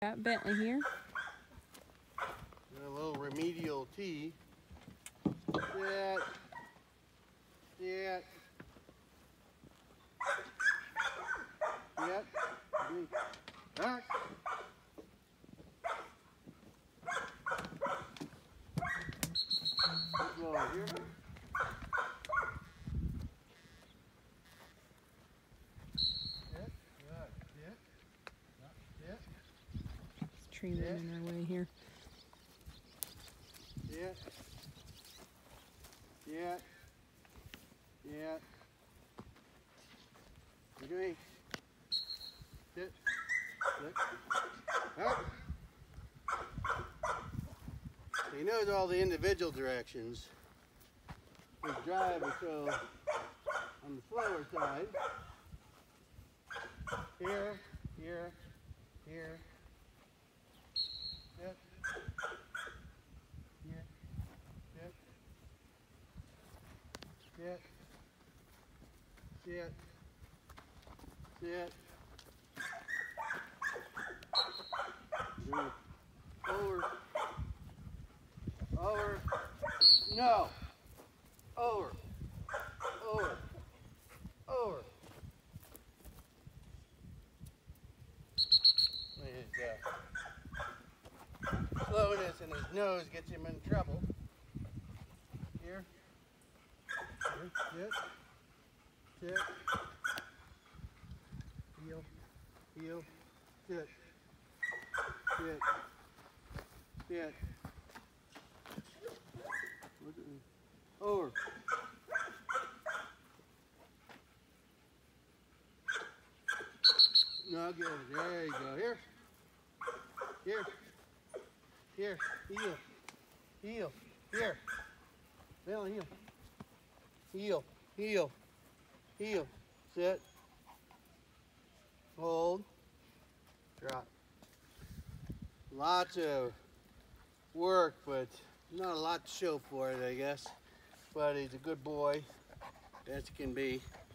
Got Bentley here. A little remedial tee. Sit. Sit. Sit. Back. Go over here. Sit. Good. Sit. Sit. Tree line in our way here. Sit. Sit. Sit. You're doing. Sit. Sit. Up. He knows all the individual directions. His drive will go on the slower side. Here, here, here. Sit. Here. Sit. Sit. Sit. Sit. Over. Over. No. Over. Over. Over. His slowness in his nose gets him in trouble. Here. Here. Sit. Sit. Heel. Heel. Sit. Sit. Sit. Over. No, good. There you go. Here. Here. Here. Heel. Heel. Here. Now heel. Heel. Heel. Heel. Sit. Hold. Drop. Lots of work, but not a lot to show for it, I guess. But he's a good boy, as he can be.